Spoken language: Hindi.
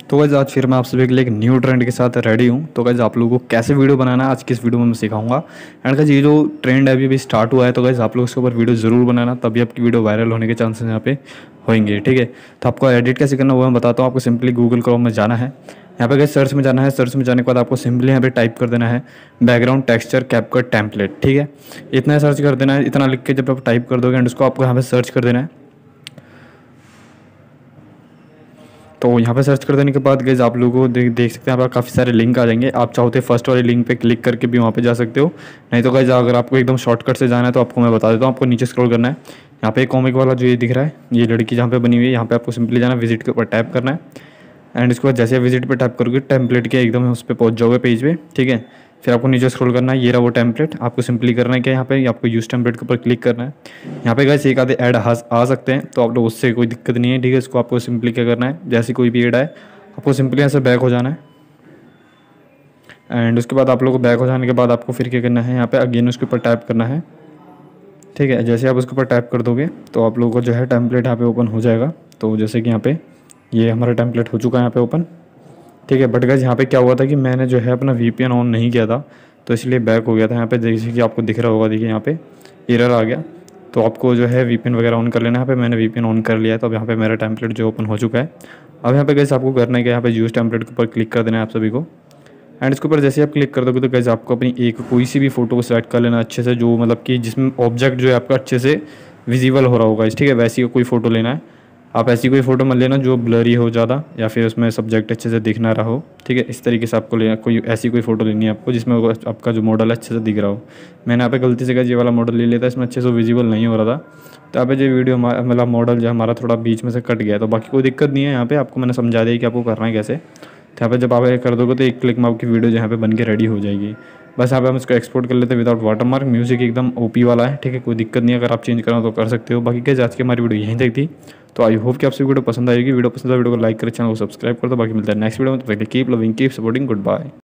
तो गाइस आज फिर मैं आप सभी के लिए एक न्यू ट्रेंड के साथ रेडी हूँ। तो गाइस आप लोगों को कैसे वीडियो बनाना है आज की इस वीडियो में मैं सिखाऊंगा। एंड गाइस ये जो ट्रेंड है अभी स्टार्ट हुआ है, तो गाइस आप लोग इसके ऊपर वीडियो ज़रूर बनाना, तभी आपकी वीडियो वायरल होने के चांसेस यहाँ पे होंगे। ठीक है, तो आपको एडिट कैसे करना वो मैं बताता हूँ। आपको सिंपली गूगल क्रोम में जाना है, यहाँ पे गाइस सर्च में जाना है। सर्च में जाने के बाद आपको सिंपली यहाँ पे टाइप कर देना है बैकग्राउंड टेक्सचर कैपकट टेम्पलेट। ठीक है, इतना सर्च कर देना है। इतना लिख के जब आप टाइप कर दोगे एंड उसको आपको यहाँ पे सर्च कर देना है। तो यहाँ पे सर्च कर देने के बाद गाइस आप लोगों को देख सकते हैं, आप काफ़ी सारे लिंक आ जाएंगे। आप चाहो तो फर्स्ट वाले लिंक पे क्लिक करके भी वहाँ पे जा सकते हो, नहीं तो गाइस अगर आपको एकदम शॉर्टकट से जाना है तो आपको मैं बता देता हूँ। आपको नीचे स्क्रॉल करना है, यहाँ पे कॉमिक वाला जो ये दिख रहा है, ये लड़की जहाँ पे बनी हुई है, यहाँ पे आपको सिंपली जाना विजिट के ऊपर टैप करना है। एंड इसके बाद जैसे विजिट पे टैप करोगे टेम्पलेट के एकदम उस पर पहुँच जाओगे पेज पे। ठीक है, फिर आपको नीचे स्क्रॉल करना है, ये रहा वो टेम्पलेट। आपको सिंपली करना है क्या, यहाँ पे आपको यूज़ टेम्पलेट के ऊपर क्लिक करना है। यहाँ पे गाइस एक आधे ऐड आ सकते हैं, तो आप लोग उससे कोई दिक्कत नहीं है। ठीक है, इसको आपको सिंपली क्या करना है, जैसे कोई भी ऐड आए आपको सिंपली यहाँ से बैक हो जाना है। एंड उसके बाद आप लोग को बैक हो जाने के बाद आपको फिर क्या करना है, यहाँ पे अगेन उसके ऊपर टैप करना है। ठीक है, जैसे आप उसके ऊपर टैप कर दोगे तो आप लोगों को जो है टेम्पलेट यहाँ पे ओपन हो जाएगा। तो जैसे कि यहाँ पे ये हमारा टेम्पलेट हो चुका है यहाँ पे ओपन। ठीक है, बट गाइस यहाँ पे क्या हुआ था कि मैंने जो है अपना VPN ऑन नहीं किया था, तो इसलिए बैक हो गया था। यहाँ पे जैसे कि आपको दिख रहा होगा, देखिए यहाँ पे एरर आ गया। तो आपको जो है VPN वगैरह ऑन कर लेना है। यहाँ पे मैंने VPN ऑन कर लिया है, तो अब यहाँ पे मेरा टेम्पलेट जो ओपन हो चुका है। अब यहाँ पे गाइस आपको करना है कि यहाँ पे यूज़ टेम्पलेट के ऊपर क्लिक कर देना है आप सभी को। एंड इसके ऊपर जैसे आप क्लिक कर दोगे तो गाइस आपको अपनी एक कोई सी भी फोटो को सेलेक्ट कर लेना अच्छे से, जो मतलब कि जिसमें ऑब्जेक्ट जो है आपका अच्छे से विजिबल हो रहा होगा। ठीक है, वैसी कोई फ़ोटो लेना है। आप ऐसी कोई फ़ोटो मत लेना जो ब्लरी हो ज़्यादा, या फिर उसमें सब्जेक्ट अच्छे से दिख ना रहा हो। ठीक है, इस तरीके से आपको लेना, कोई ऐसी कोई फ़ोटो लेनी है आपको जिसमें आपका जो मॉडल अच्छे से दिख रहा हो। मैंने यहाँ पे गलती से ये वाला मॉडल ले लिया था, इसमें अच्छे से विजिबल नहीं हो रहा था। तो यहाँ पे जो वीडियो मतलब मॉडल जो हमारा थोड़ा बीच में से कट गया, तो बाकी कोई दिक्कत नहीं है। यहाँ पे आपको मैंने समझा दिया कि आपको करना है कैसे। तो यहाँ पे जब आप ये कर दोगे तो एक क्लिक में आपकी वीडियो यहाँ पे बन के रेडी हो जाएगी। बस यहाँ पे हम इसको एक्सपोर्ट कर लेते हैं विदाउट वाटरमार्क। म्यूजिक एकदम OP वाला है। ठीक है, कोई दिक्कत नहीं है, अगर आप चेंज करना तो कर सकते हो। बाकी क्या आज की हमारी वीडियो यहीं तक थी। तो आई होप कि आपसे वीडियो पसंद आएगी। वीडियो पसंद आए वीडियो को लाइक करें, चैनल को सब्सक्राइब कर दो। बाकी मिलता है नेक्स्ट वीडियो में, तो keep loving keep supporting, good bye.